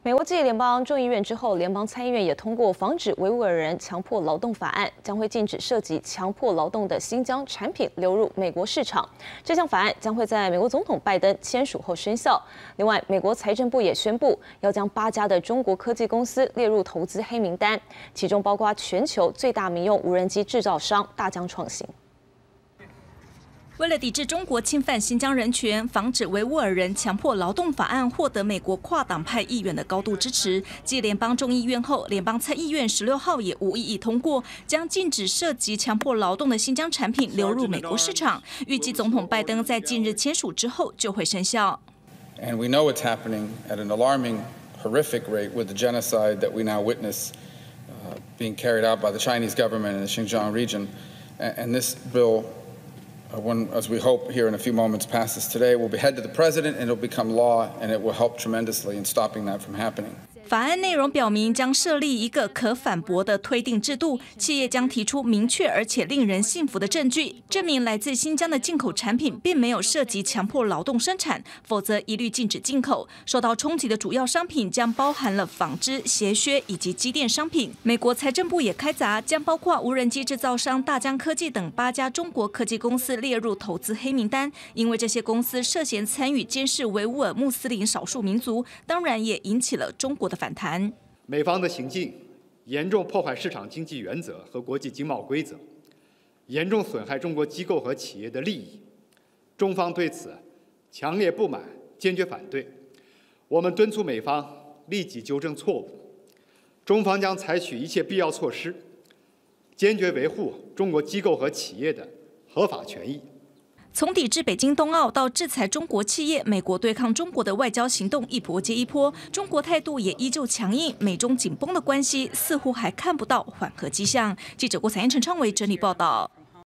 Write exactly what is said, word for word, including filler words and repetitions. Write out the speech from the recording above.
美国继联邦众议院之后，联邦参议院也通过《防止维吾尔人强迫劳动法案》，将会禁止涉及强迫劳动的新疆产品流入美国市场。这项法案将会在美国总统拜登签署后生效。另外，美国财政部也宣布要将八家的中国科技公司列入投资黑名单，其中包括全球最大民用无人机制造商大疆创新。 为了抵制中国侵犯新疆人权、防止维吾尔人强迫劳动法案获得美国跨党派议员的高度支持，继联邦众议院后，联邦参议院十六号也无异议通过，将禁止涉及强迫劳动的新疆产品流入美国市场。预计总统拜登在近日签署之后就会生效。 And we know it's happening at an alarming, horrific rate with the genocide that we now witness uh, being carried out by the Chinese government in the Xinjiang region, and, and this bill. When, as we hope here in a few moments passes today, will be head to the president and it will become law, and it will help tremendously in stopping that from happening. 法案内容表明，将设立一个可反驳的推定制度，企业将提出明确而且令人信服的证据，证明来自新疆的进口产品并没有涉及强迫劳动生产，否则一律禁止进口。受到冲击的主要商品将包含了纺织、鞋靴以及机电商品。美国财政部也开闸，将包括无人机制造商大疆科技等八家中国科技公司列入投资黑名单，因为这些公司涉嫌参与监视维吾尔穆斯林少数民族，当然也引起了中国的反弹。 美方的行径严重破坏市场经济原则和国际经贸规则，严重损害中国机构和企业的利益。中方对此强烈不满，坚决反对。我们敦促美方立即纠正错误，中方将采取一切必要措施，坚决维护中国机构和企业的合法权益。 从抵制北京冬奥到制裁中国企业，美国对抗中国的外交行动一波接一波，中国态度也依旧强硬，美中紧绷的关系似乎还看不到缓和迹象。记者郭采燕、陈昌维整理报道。